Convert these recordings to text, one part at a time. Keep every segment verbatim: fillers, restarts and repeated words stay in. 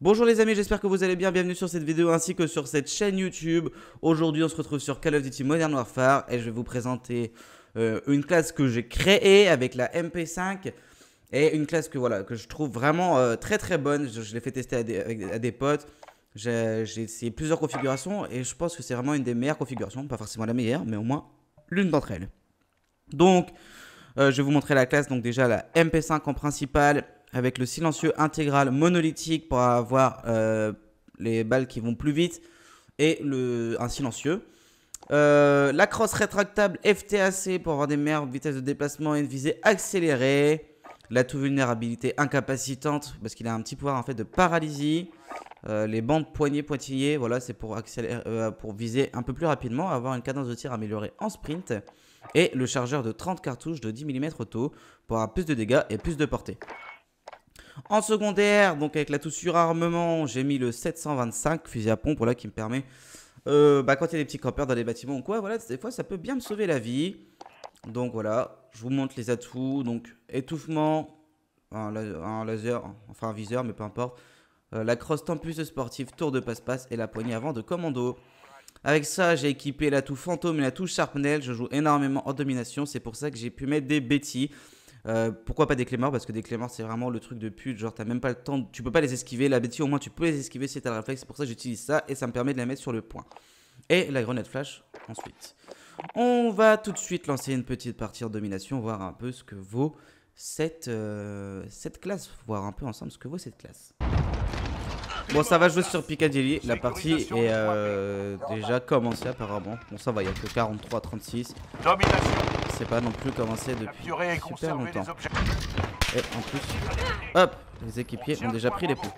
Bonjour les amis, j'espère que vous allez bien, bienvenue sur cette vidéo ainsi que sur cette chaîne YouTube. Aujourd'hui on se retrouve sur Call of Duty Modern Warfare et je vais vous présenter euh, une classe que j'ai créée avec la M P cinq. Et une classe que, voilà, que je trouve vraiment euh, très très bonne. Je, je l'ai fait tester à des, avec, à des potes. J'ai essayé plusieurs configurations et je pense que c'est vraiment une des meilleures configurations. Pas forcément la meilleure, mais au moins l'une d'entre elles. Donc euh, je vais vous montrer la classe. Donc déjà la M P cinq en principal, avec le silencieux intégral monolithique pour avoir euh, les balles qui vont plus vite et le, un silencieux. Euh, la crosse rétractable F T A C pour avoir des meilleures vitesses de déplacement et une visée accélérée. L'atout vulnérabilité incapacitante parce qu'il a un petit pouvoir en fait de paralysie. Euh, les bandes poignées pointillées, voilà, c'est pour, euh, pour viser un peu plus rapidement, avoir une cadence de tir améliorée en sprint. Et le chargeur de trente cartouches de dix millimètres auto pour avoir plus de dégâts et plus de portée. En secondaire, donc avec l'atout surarmement, j'ai mis le sept cent vingt-cinq fusil à pompe là, qui me permet, euh, bah, quand il y a des petits campeurs dans les bâtiments ou quoi, voilà, des fois ça peut bien me sauver la vie. Donc voilà, je vous montre les atouts. Donc étouffement, un, un laser, enfin un viseur, mais peu importe. Euh, la crosse tempus sportive, tour de passe-passe et la poignée avant de commando. Avec ça, j'ai équipé l'atout fantôme et l'atout sharpnel. Je joue énormément en domination, c'est pour ça que j'ai pu mettre des bêtis. Euh, pourquoi pas des clés morts? Parce que des clés morts c'est vraiment le truc de pute. Genre t'as même pas le temps, de... tu peux pas les esquiver. La bêtise au moins tu peux les esquiver si t'as le réflexe. C'est pour ça que j'utilise ça et ça me permet de la mettre sur le point. Et la grenade flash ensuite. On va tout de suite lancer une petite partie en domination, voir un peu ce que vaut cette, euh, cette classe, voir un peu ensemble ce que vaut cette classe. Bon, ça va jouer sur Piccadilly, la partie est euh, déjà commencée apparemment. Bon, ça va, il n'y a que quarante-trois à trente-six. C'est pas non plus commencé depuis super longtemps. Et en plus, hop, les équipiers ont déjà pris les pots.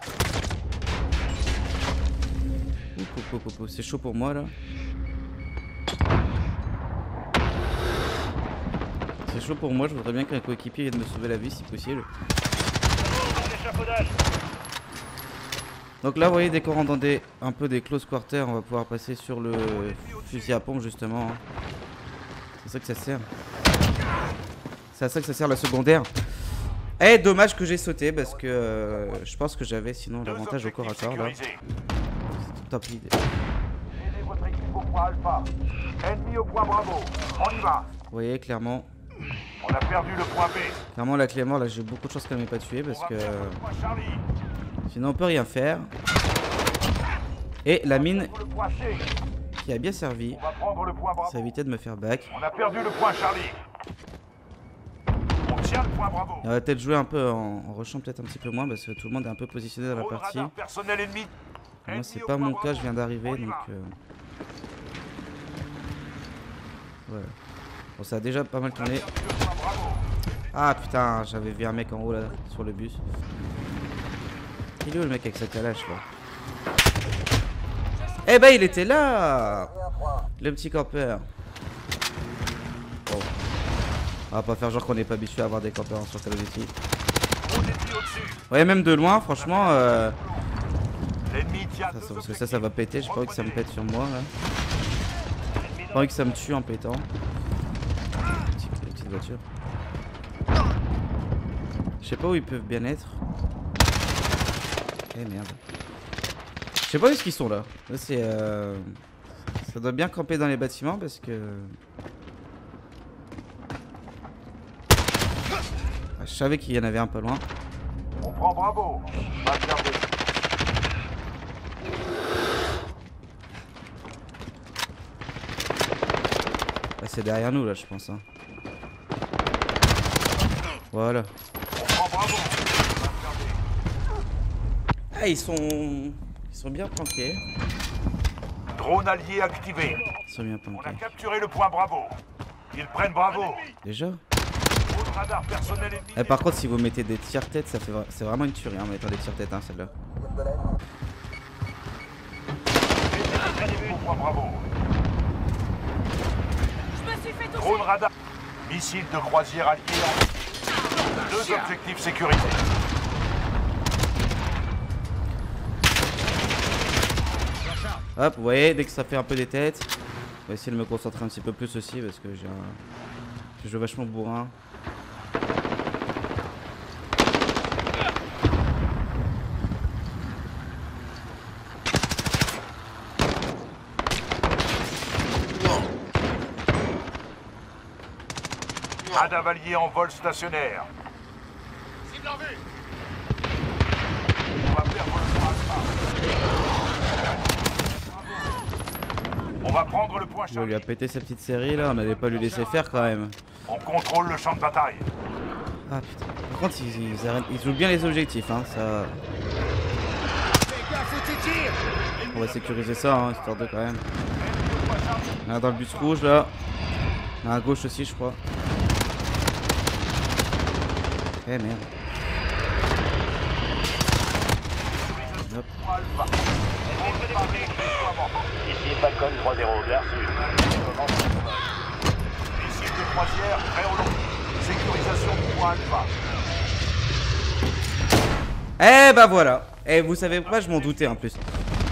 C'est chaud pour moi là. C'est chaud pour moi, je voudrais bien qu'un coéquipier vienne me sauver la vie si possible. Donc là vous voyez, dès qu'on rentre dans des, un peu des close quarters, on va pouvoir passer sur le fusil à pompe justement. C'est ça que ça sert. C'est à ça que ça sert la secondaire. Eh, dommage que j'ai sauté parce que euh, je pense que j'avais sinon l'avantage au corps à corps là. Tant pis. Vous voyez clairement. On a perdu le point B. Clairement la clé mort là, j'ai beaucoup de chances qu'elle m'ait pas tué parce que euh, sinon on peut rien faire. Et la mine qui a bien servi, ça a évité de me faire back. On a perdu le point Charlie. On tient le point Bravo. On va peut-être jouer un peu en, en rushant peut-être un petit peu moins parce que tout le monde est un peu positionné dans la partie. Personnel ennemi. Moi c'est pas mon cas, je viens d'arriver donc euh... voilà. Bon, ça a déjà pas mal tourné. Ah putain, j'avais vu un mec en haut là sur le bus. Il est où le mec avec sa calache là? Eh ben il était là, le petit campeur. Bon. On va pas faire genre qu'on n'est pas habitué à avoir des campeurs sur Call of Duty. Ouais, même de loin franchement euh... ça, ça, parce que ça ça va péter, j'ai pas envie que ça me pète sur moi là. J'ai pas envie que ça me tue en pétant. Les petites voitures. Je sais pas où ils peuvent bien être. Eh merde. Je sais pas où est-ce qu'ils sont là. Là c'est euh... ça doit bien camper dans les bâtiments parce que... Ah, je savais qu'il y en avait un pas loin. On prend Bravo. Ah, c'est derrière nous là je pense hein. Voilà. Ah ils sont... Ils sont bien planqués. Drone allié activé. Ils sont bien On a planqués. capturé le point Bravo. Ils prennent Bravo. Déjà Drone radar personnel ennemi. eh, par contre si vous mettez des tire-têtes, ça fait c'est vraiment une tuerie en mettant des tire-têtes hein, celle-là. Point Bravo. Drone radar. Missile de croisière allié en... Deux objectifs sécurisés. Hop, vous voyez, dès que ça fait un peu des têtes, on va essayer de me concentrer un petit peu plus aussi parce que j'ai un... je joue vachement bourrin. Radar allié en vol stationnaire. Cible en vue. On va perdre le point alpha. On va prendre le point Je Charlie. lui a pété sa petite série là, on n'allait pas lui laisser faire quand même. On contrôle le champ de bataille. Ah putain. Par contre, ils, ils, arrêtent- ils jouent bien les objectifs, hein, ça. Fais gaffe où tu tires. On va sécuriser ça, hein, histoire de quand même. Il y en a dans le bus rouge là. Il y en a à gauche aussi, je crois. Eh merde. Hop. Alpha. Ici Falcon trois zéro, bien reçu. Missile de croisière prêt au long. Sécurisation du point alpha. Eh bah voilà. Et vous savez pas, je m'en doutais en plus.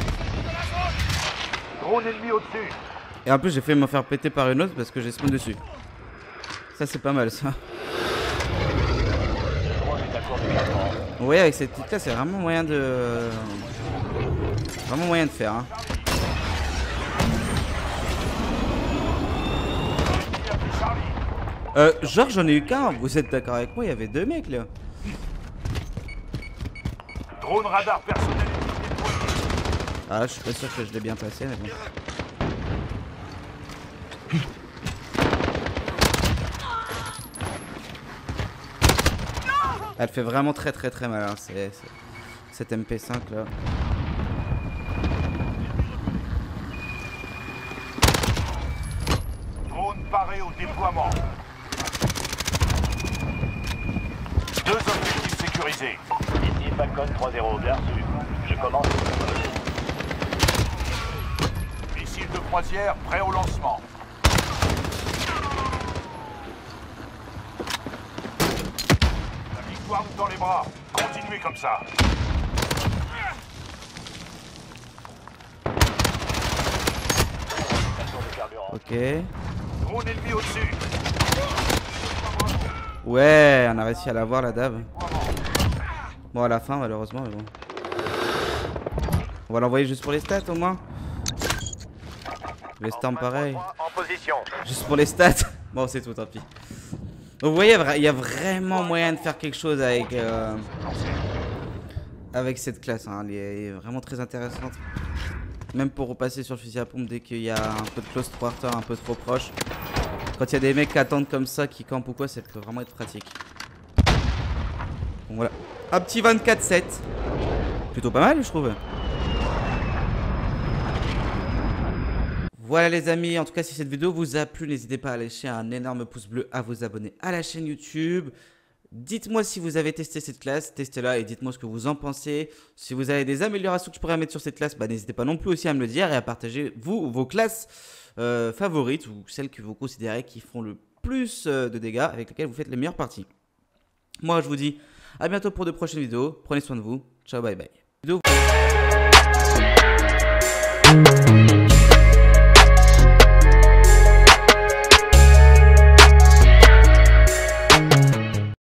Drone ennemi au-dessus. Et en plus, j'ai fait me faire péter par une autre parce que j'ai spawn dessus. Ça, c'est pas mal ça. Ouais, avec cette petite là, c'est vraiment moyen de. Vraiment moyen de faire. Hein. Euh, genre, j'en ai eu qu'un. Vous êtes d'accord avec moi? Il y avait deux mecs là. Drone radar personnel. Ah, je suis pas sûr que je l'ai bien placé, mais bon. Elle fait vraiment très très très mal, hein. C'est cette M P cinq là. Drone paré au déploiement. Deux objectifs sécurisés. Ici Falcon trois zéro, bien reçu. Je commence. Missile de croisière prêt au lancement. La victoire nous dans les bras. Continuez comme ça. Ok. Drone ennemi au-dessus. Ouais, on a réussi à l'avoir la dave. Bon, à la fin, malheureusement, mais bon. On va l'envoyer juste pour les stats au moins. Les stats pareil. En position. Juste pour les stats. Bon, c'est tout, tant pis. Donc, vous voyez, il y a vraiment moyen de faire quelque chose avec, euh, avec cette classe. Hein. Elle est vraiment très intéressante. Même pour repasser sur le fusil à pompe dès qu'il y a un peu de close quarter, un peu trop proche. Quand il y a des mecs qui attendent comme ça, qui campent ou quoi, ça peut vraiment être pratique. Bon, voilà. Un petit vingt-quatre sept. Plutôt pas mal, je trouve. Voilà les amis, en tout cas si cette vidéo vous a plu, n'hésitez pas à lâcher un énorme pouce bleu, à vous abonner à la chaîne YouTube. Dites-moi si vous avez testé cette classe, testez-la et dites-moi ce que vous en pensez. Si vous avez des améliorations que je pourrais mettre sur cette classe, bah, n'hésitez pas non plus aussi à me le dire et à partager vous, vos classes euh, favorites ou celles que vous considérez qui font le plus euh, de dégâts, avec lesquelles vous faites les meilleures parties. Moi je vous dis à bientôt pour de prochaines vidéos, prenez soin de vous, ciao bye bye. Vidéo...